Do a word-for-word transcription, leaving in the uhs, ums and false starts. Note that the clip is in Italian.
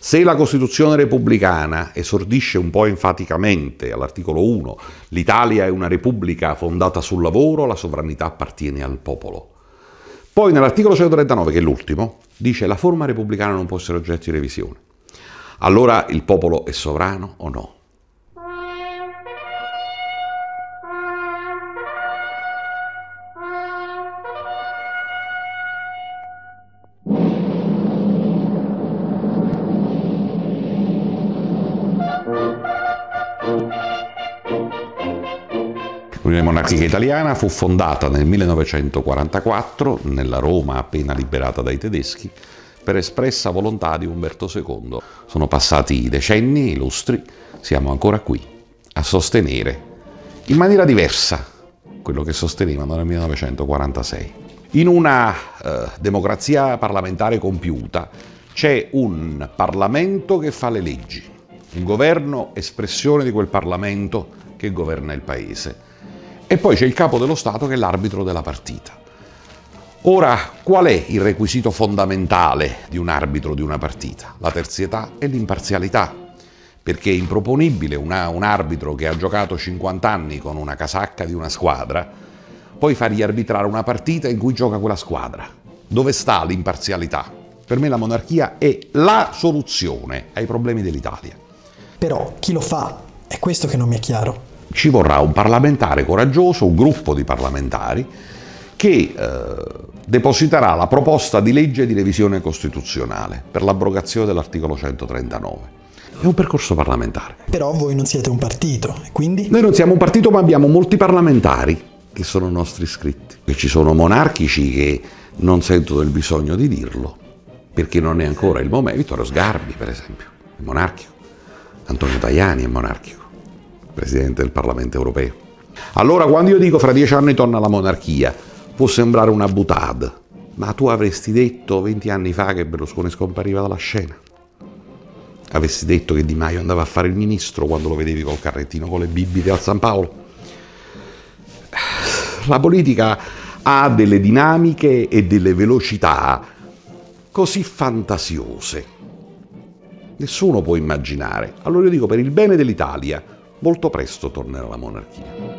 Se la Costituzione repubblicana esordisce un po' enfaticamente all'articolo uno, l'Italia è una repubblica fondata sul lavoro, la sovranità appartiene al popolo. Poi nell'articolo centotrentanove, che è l'ultimo, dice la forma repubblicana non può essere oggetto di revisione. Allora il popolo è sovrano o no? L'Unione Monarchica Italiana fu fondata nel millenovecentoquarantaquattro, nella Roma appena liberata dai tedeschi, per espressa volontà di Umberto secondo. Sono passati decenni, lustri, siamo ancora qui a sostenere, in maniera diversa, quello che sostenevano nel millenovecentoquarantasei. In una eh, democrazia parlamentare compiuta c'è un Parlamento che fa le leggi, un governo espressione di quel Parlamento che governa il Paese. E poi c'è il capo dello Stato che è l'arbitro della partita. Ora, qual è il requisito fondamentale di un arbitro di una partita? La terzietà e l'imparzialità, perché è improponibile una, un arbitro che ha giocato cinquanta anni con una casacca di una squadra, poi fargli arbitrare una partita in cui gioca quella squadra. Dove sta l'imparzialità? Per me la monarchia è la soluzione ai problemi dell'Italia. Però chi lo fa? È questo che non mi è chiaro. Ci vorrà un parlamentare coraggioso, un gruppo di parlamentari che eh, depositerà la proposta di legge di revisione costituzionale per l'abrogazione dell'articolo centotrentanove. È un percorso parlamentare. Però voi non siete un partito, quindi? Noi non siamo un partito, ma abbiamo molti parlamentari che sono nostri iscritti. E ci sono monarchici che non sentono il bisogno di dirlo, perché non è ancora il momento. Vittorio Sgarbi, per esempio, è monarchico. Antonio Tajani è monarchico, Presidente del Parlamento europeo. Allora quando io dico fra dieci anni torna la monarchia, può sembrare una boutade, ma tu avresti detto venti anni fa che Berlusconi scompariva dalla scena? Avresti detto che Di Maio andava a fare il ministro quando lo vedevi col carrettino con le bibite al San Paolo? La politica ha delle dinamiche e delle velocità così fantasiose. Nessuno può immaginare. Allora io dico, per il bene dell'Italia, molto presto tornerà la monarchia.